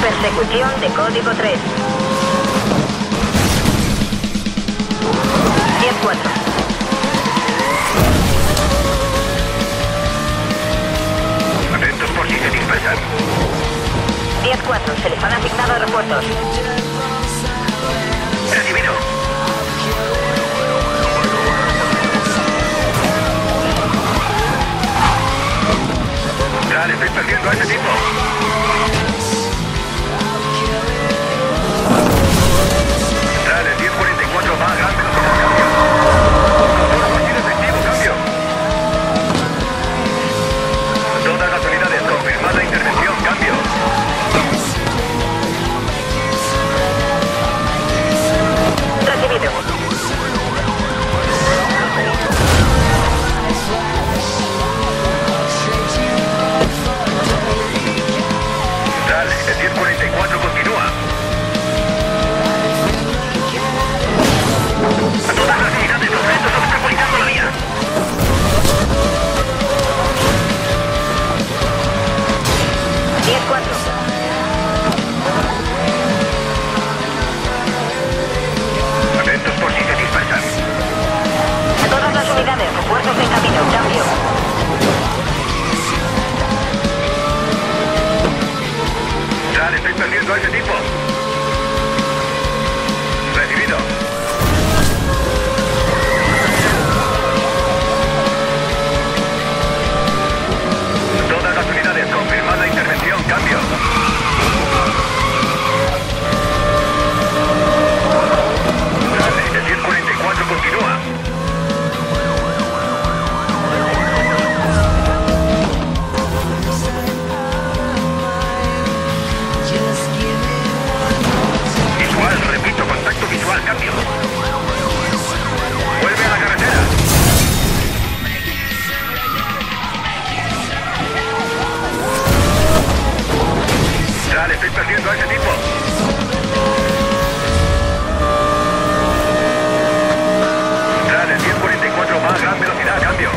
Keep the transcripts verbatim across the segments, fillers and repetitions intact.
Persecución de código tres. diez cuatro. Atentos por si se dispersan. diez cuatro. Se les han asignado refuerzos. Recibido. Dale, estoy perdiendo a ese tipo. Dale, diez cuarenta y cuatro va a gran velocidad, cambio. Control masivo efectivo, cambio. Todas las unidades, confirmada intervención, cambio. Recibido. Dale, el diez cuarenta y cuatro continúa. A todas las unidades, los restos obstaculizando la vía. diez cuatro. Atentos por si se dispersan. A todas las unidades, refuerzos en camino, cambio. Dale, estoy perdiendo a ese tipo. Recibido. Todas las unidades, confirmada intervención, cambio. Dale, el diez cuarenta y cuatro continúa. Visual, repito, contacto visual, cambio. Vuelve a la carretera. Dale, estoy perdiendo a ese tipo. Dale, el diez cuarenta y cuatro va a gran velocidad, cambio.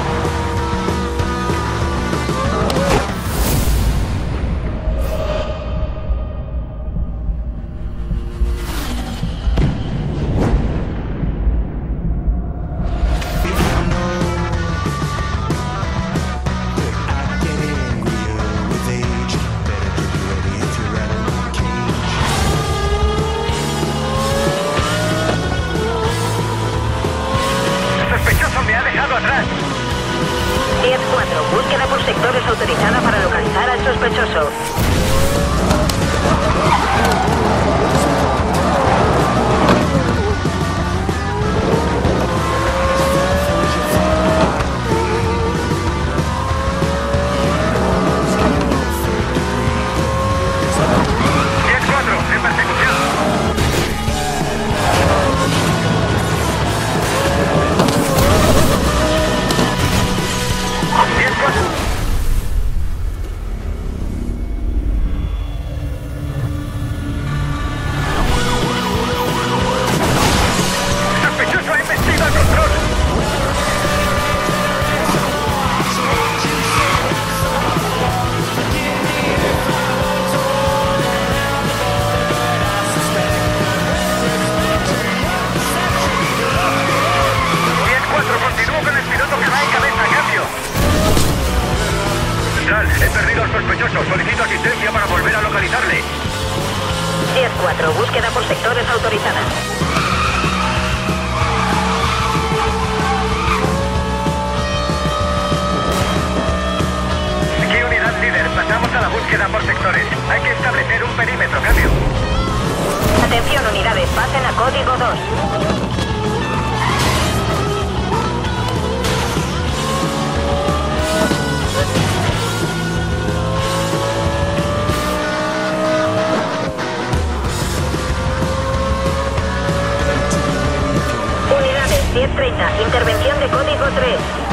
diez cuatro. Búsqueda por sectores autorizada para localizar al sospechoso. diez cuatro, en persecución. diez cuatro. Sospechoso ha investido el control. diez cuatro, continúo con el piloto que va en cabeza, cambio. Central, he perdido al sospechoso. Solicito asistencia para volver a localizarle. diez cuatro. Búsqueda por sectores autorizada. Aquí unidad líder, pasamos a la búsqueda por sectores. Hay que establecer un perímetro, cambio. Atención unidades, pasen a código dos. Unidades diez treinta, intervención de código tres.